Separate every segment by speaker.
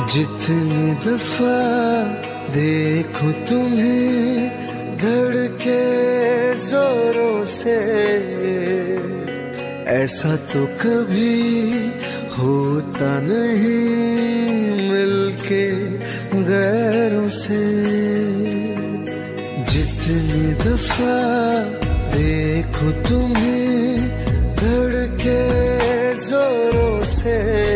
Speaker 1: जितनी दफा देखूं तुम्हें धड़के जोरों से, ऐसा तो कभी होता नहीं मिलके गैरों से। जितनी दफा देखूं तुम्हें धड़के जोरों से,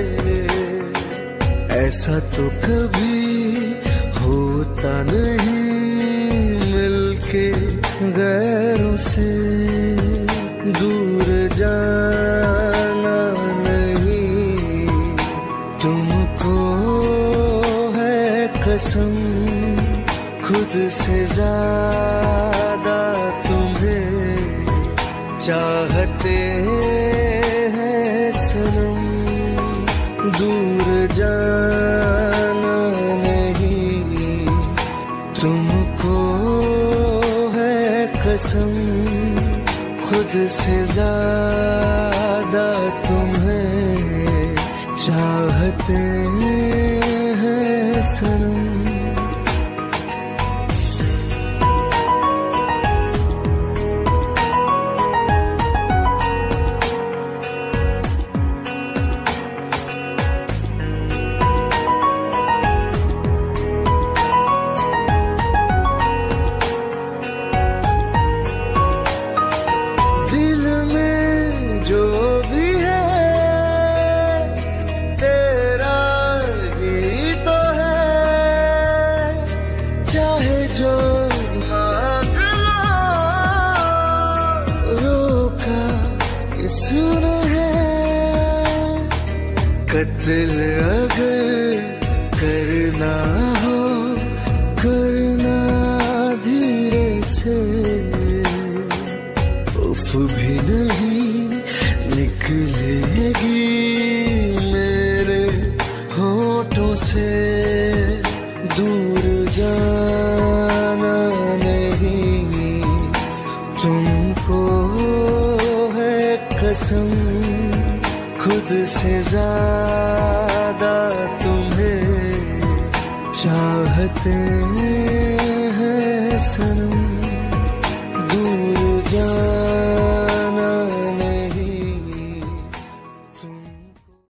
Speaker 1: ऐसा तो कभी होता नहीं मिलके गैरों से। दूर जाना नहीं तुमको है कसम, खुद से ज्यादा तुम्हें चाहते हैं सनम। दूर जाना नहीं तुमको है कसम, खुद से ज्यादा तुम्हें चाहते हैं सनम। दिल अगर करना हो करना धीरे से, उफ भी नहीं निकलेगी मेरे होठों से। दूर जाना नहीं तुमको है कसम, खुद से ज्यादा तुम्हें चाहते हैं सनम।